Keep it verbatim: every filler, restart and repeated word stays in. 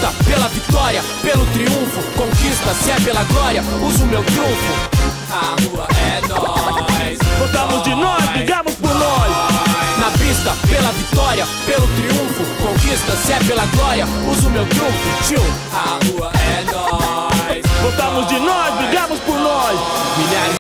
pista, pela vitória, pelo triunfo. Conquista, se é pela glória, uso o meu trunfo. A rua é nós. Votamos de nós, brigamos por nós. Na pista, pela vitória, pelo triunfo. Conquista, se é pela glória, uso o meu trunfo. Tio, a